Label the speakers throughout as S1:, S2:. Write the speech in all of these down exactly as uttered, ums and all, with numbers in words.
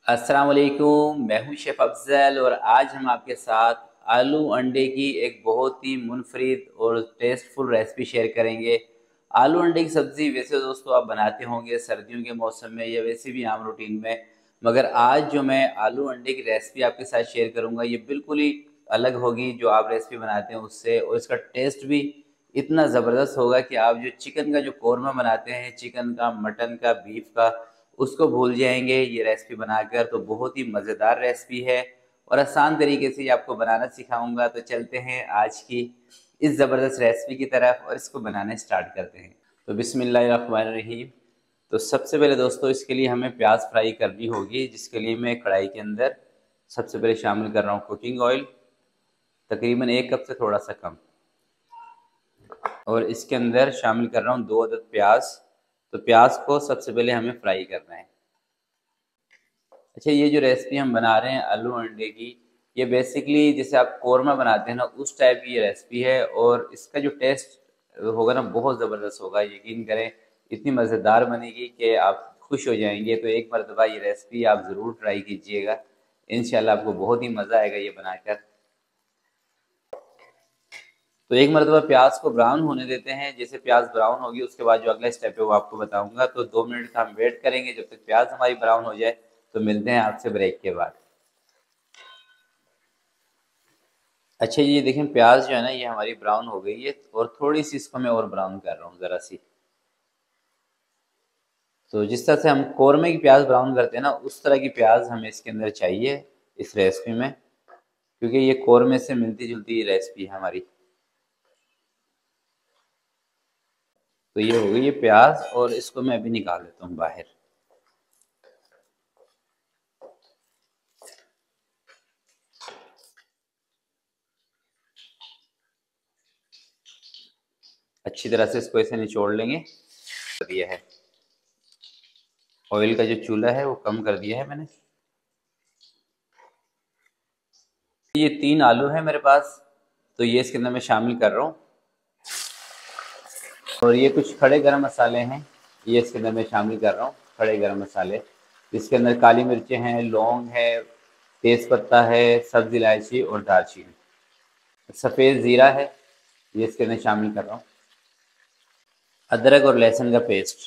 S1: अस्सलाम वालेकुम, मैं हूं शेफ़ अफ़ज़ल और आज हम आपके साथ आलू अंडे की एक बहुत ही मुनफरिद और टेस्टफुल रेसिपी शेयर करेंगे। आलू अंडे की सब्ज़ी वैसे दोस्तों आप बनाते होंगे सर्दियों के मौसम में या वैसे भी आम रूटीन में, मगर आज जो मैं आलू अंडे की रेसिपी आपके साथ शेयर करूंगा ये बिल्कुल ही अलग होगी जो आप रेसिपी बनाते हैं उससे, और इसका टेस्ट भी इतना ज़बरदस्त होगा कि आप जो चिकन का जो कौरमा बनाते हैं, चिकन का, मटन का, बीफ का, उसको भूल जाएंगे ये रेसिपी बनाकर। तो बहुत ही मज़ेदार रेसिपी है और आसान तरीके से ये आपको बनाना सिखाऊंगा। तो चलते हैं आज की इस ज़बरदस्त रेसिपी की तरफ और इसको बनाना स्टार्ट करते हैं। तो बिस्मिल्लाहिर्रहमानिर्रहीम। तो सबसे पहले दोस्तों इसके लिए हमें प्याज फ्राई करनी होगी, जिसके लिए मैं कढ़ाई के अंदर सबसे पहले शामिल कर रहा हूँ कुकिंग ऑयल, तकरीबन एक कप से थोड़ा सा कम, और इसके अंदर शामिल कर रहा हूँ दो अदद प्याज। तो प्याज को सबसे पहले हमें फ्राई करना है। अच्छा, ये जो रेसिपी हम बना रहे हैं आलू अंडे की, ये बेसिकली जैसे आप कौरमा बनाते हैं ना उस टाइप की ये रेसिपी है, और इसका जो टेस्ट होगा ना बहुत ज़बरदस्त होगा। यकीन करें इतनी मज़ेदार बनेगी कि आप खुश हो जाएंगे। तो एक मरतबा ये रेसिपी आप ज़रूर ट्राई कीजिएगा, इंशाल्लाह आपको बहुत ही मज़ा आएगा ये बनाकर। तो एक मरतबा प्याज को ब्राउन होने देते हैं। जैसे प्याज ब्राउन होगी उसके बाद जो अगला स्टेप है वो आपको बताऊंगा। तो दो मिनट का हम वेट करेंगे जब तक प्याज हमारी ब्राउन हो जाए। तो मिलते हैं आपसे ब्रेक के बाद। अच्छा, ये देखें प्याज जो है ना ये हमारी ब्राउन हो गई है, और थोड़ी सी इसको मैं और ब्राउन कर रहा हूँ ज़रा सी। तो जिस तरह से हम कौरमे की प्याज ब्राउन करते हैं ना उस तरह की प्याज हमें इसके अंदर चाहिए इस रेसिपी में, क्योंकि ये कौरमे से मिलती जुलती रेसिपी है हमारी। तो ये हो गई ये प्याज, और इसको मैं अभी निकाल लेता हूँ बाहर। अच्छी तरह से इसको ऐसे निचोड़ लेंगे। कर दिया है, ऑयल का जो चूल्हा है वो कम कर दिया है मैंने। ये तीन आलू है मेरे पास, तो ये इसके अंदर मैं शामिल कर रहा हूँ। और ये कुछ खड़े गरम मसाले हैं, ये इसके अंदर मैं शामिल कर रहा हूँ खड़े गरम मसाले। इसके अंदर काली मिर्चें हैं, लौंग है, तेज़ पत्ता है, सब्ज़ इलायची और दालचीनी। सफ़ेद ज़ीरा है, ये इसके अंदर शामिल कर रहा हूँ। अदरक और लहसुन का पेस्ट,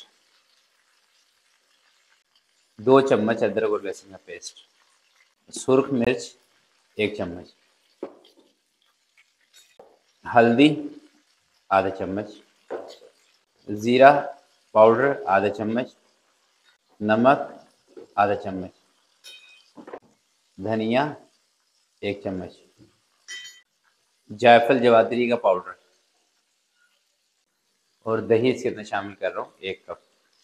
S1: दो चम्मच अदरक और लहसुन का पेस्ट। सुर्ख मिर्च एक चम्मच। हल्दी आधा चम्मच। ज़ीरा पाउडर आधा चम्मच। नमक आधा चम्मच। धनिया एक चम्मच। जायफल जवातरी का पाउडर, और दही इसके अंदर शामिल कर रहा हूँ एक कप।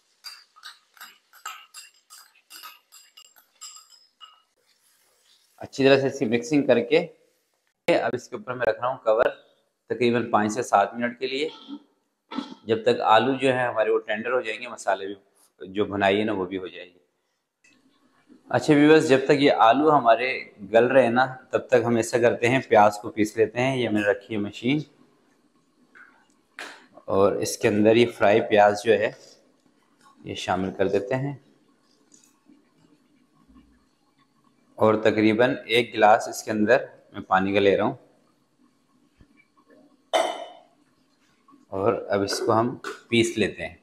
S1: अच्छी तरह से इसकी मिक्सिंग करके अब इसके ऊपर मैं रख रहा हूँ कवर तकरीबन पाँच से सात मिनट के लिए, जब तक आलू जो है हमारे वो टेंडर हो जाएंगे, मसाले भी जो भुनाई है ना वो भी हो जाएगी। अच्छा व्यूअर्स, जब तक ये आलू हमारे गल रहे हैं ना तब तक हम ऐसा करते हैं प्याज को पीस लेते हैं। ये मैंने रखी है मशीन, और इसके अंदर ये फ्राई प्याज जो है ये शामिल कर देते हैं, और तकरीबन एक गिलास इसके अंदर मैं पानी का ले रहा हूँ। और अब इसको हम पीस लेते हैं।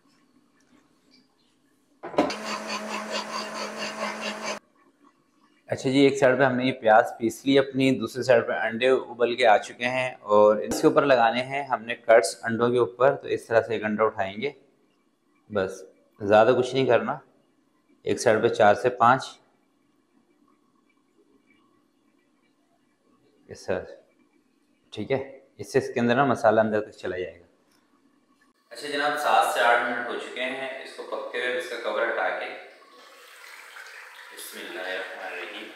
S1: अच्छा जी, एक साइड पे हमने ये प्याज पीस ली अपनी, दूसरी साइड पे अंडे उबल के आ चुके हैं, और इसके ऊपर लगाने हैं हमने कट्स अंडों के ऊपर। तो इस तरह से एक अंडा उठाएंगे, बस ज़्यादा कुछ नहीं करना। एक साइड पे चार से पाँच, इस तरह से, ठीक है। इससे इसके अंदर ना मसाला अंदर तक चला जाएगा। अच्छा जनाब, सात से आठ मिनट हो चुके हैं इसको पकते हुए। इसका कवर हटा के बिस्मिल्लाहिर्रहमानिर्रहीम।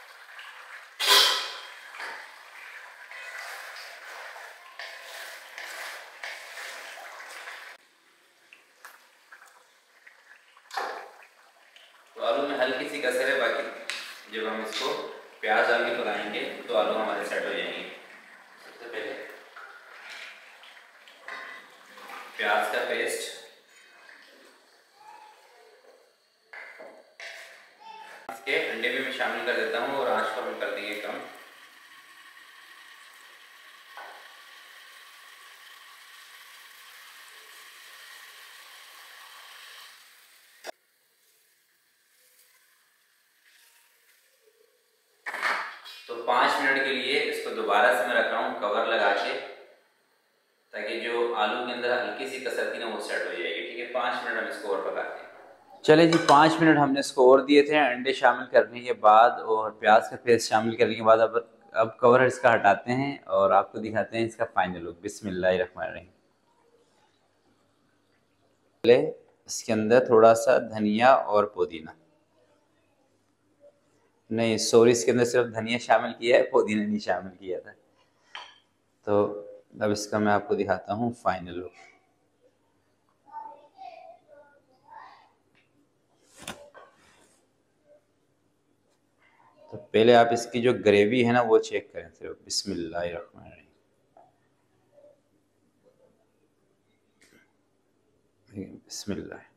S1: तो आलू में हल्की सी कसर है, बाकी जब हम इसको प्याज डाल के पकाएंगे तो आलू हमारे सेट हो जाएंगे। सबसे पहले प्याज का पेस्ट, इसके अंडे भी मैं शामिल कर देता हूँ और आँच को हम कर देंगे कम। तो पाँच मिनट के लिए इसको दोबारा से मैं रख रहा हूँ कवर लगा के, ताकि जो आलू के अंदर हल्की सी कसर थी ना वो सेट हो जाएगी। ठीक है, पाँच मिनट हम इसको और पकाते हैं। चले जी, पाँच मिनट हमने इसको और दिए थे अंडे शामिल करने के बाद और प्याज का पेस्ट शामिल करने के बाद। अब अब कवर इसका हटाते हैं और आपको दिखाते हैं इसका फाइनल लुक। बिस्मिल्लाहिर्रहमानिर्रहीम। पहले इसके अंदर थोड़ा सा धनिया और पुदीना, नहीं सॉरी, इसके अंदर सिर्फ धनिया शामिल किया है, पुदीना नहीं शामिल किया था। तो अब इसका मैं आपको दिखाता हूँ फाइनल लुक। तो पहले आप इसकी जो ग्रेवी है ना वो चेक करें सिर्फ। बिस्मिल्लाहिर्रहमानिर्रहीम। बिस्मिल्लाह।